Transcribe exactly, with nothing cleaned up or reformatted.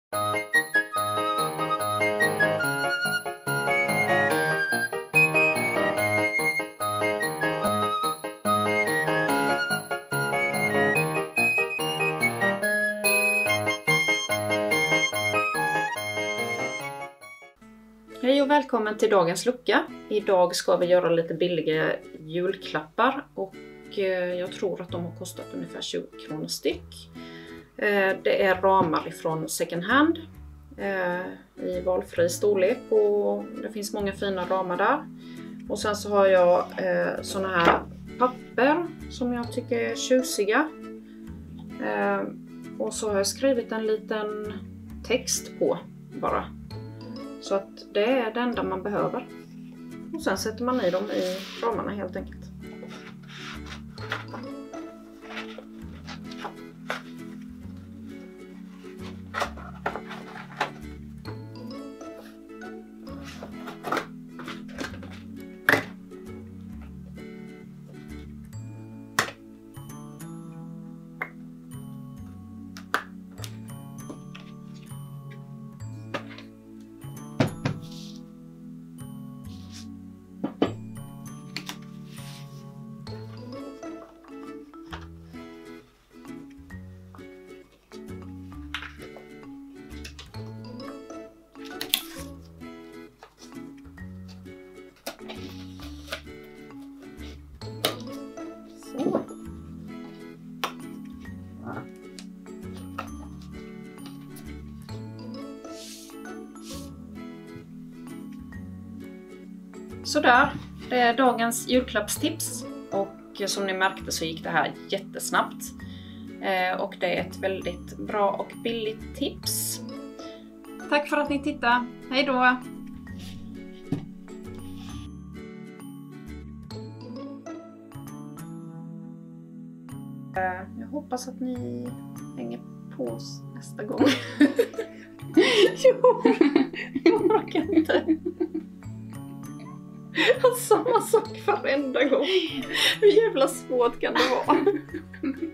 Hej och välkommen till dagens lucka. Idag ska vi göra lite billiga julklappar och jag tror att de har kostat ungefär tjugo kronor styck. Det är ramar ifrån second hand i valfri storlek och det finns många fina ramar där. Och sen så har jag såna här papper som jag tycker är tjusiga. Och så har jag skrivit en liten text på bara. Så att det är det enda man behöver. Och sen sätter man i dem i ramarna helt enkelt. Så. Sådär, det är dagens julklappstips och som ni märkte så gick det här jättesnabbt. Eh, och det är ett väldigt bra och billigt tips. Tack för att ni tittade, hej då! Jag hoppas att ni hänger på oss nästa gång. Jo, jag orkar inte. Samma sak varenda gång. Hur jävla svårt kan det vara?